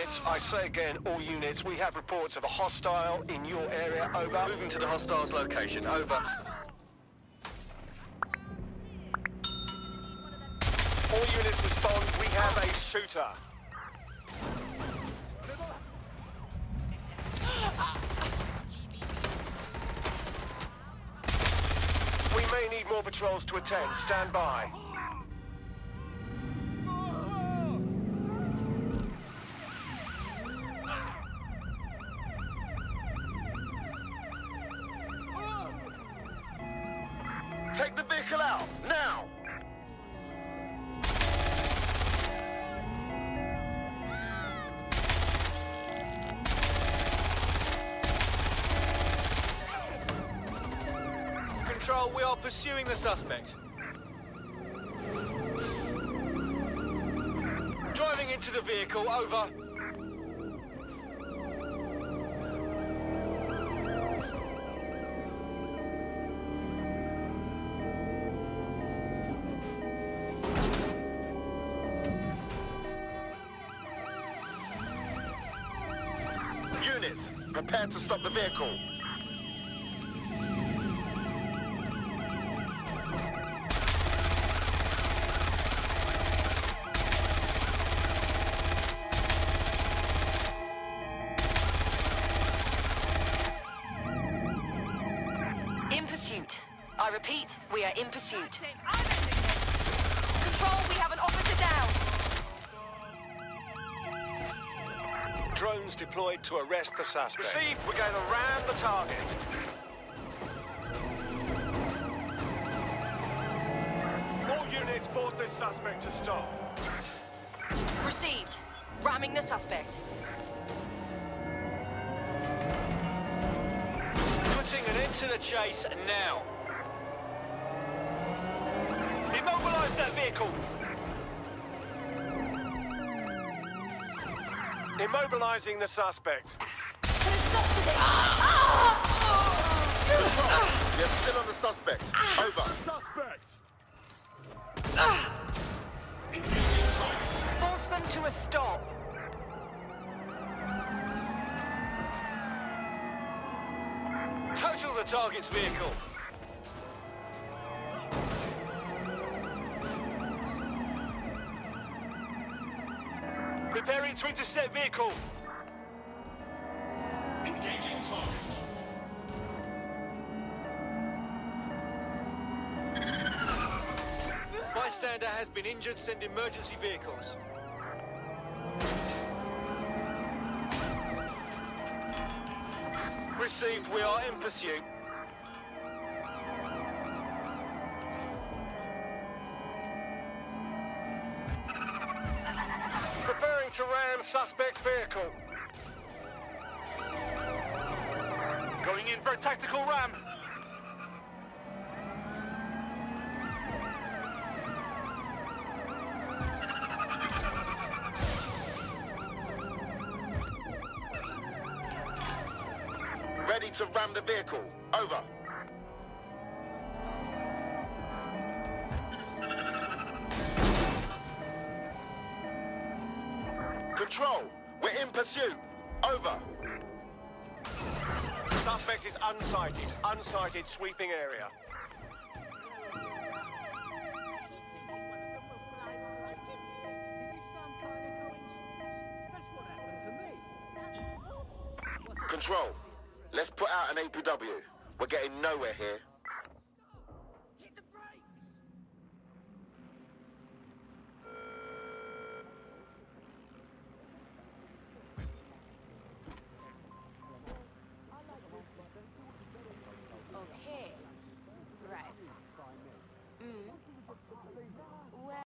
units. I say again, all units, we have reports of a hostile in your area. Over. Moving to the hostile's location. Over. All units respond. We have a shooter. We may need more patrols to attend. Stand by. Take the vehicle out, now! Control, we are pursuing the suspect. Driving into the vehicle, over. Units, prepare to stop the vehicle. In pursuit. I repeat, we are in pursuit. Control, we have an officer down. Drones deployed to arrest the suspect. Received, we're going to ram the target. All units force this suspect to stop. Received. Ramming the suspect. Putting an end to the chase now. Immobilize that vehicle. Immobilizing the suspect. Control, you're still on the suspect. Over. Suspect! Force them to a stop. Total the target's vehicle. Preparing to intercept vehicle. Engaging target. Bystander has been injured. Send emergency vehicles. Received, we are in pursuit. Preparing to ram suspect's vehicle. Going in for a tactical ram. Ready to ram the vehicle. Over. Control, we're in pursuit. Over. Suspect is unsighted. Unsighted sweeping area. Control, let's put out an APW. We're getting nowhere here. Hit the brakes! Okay. Right.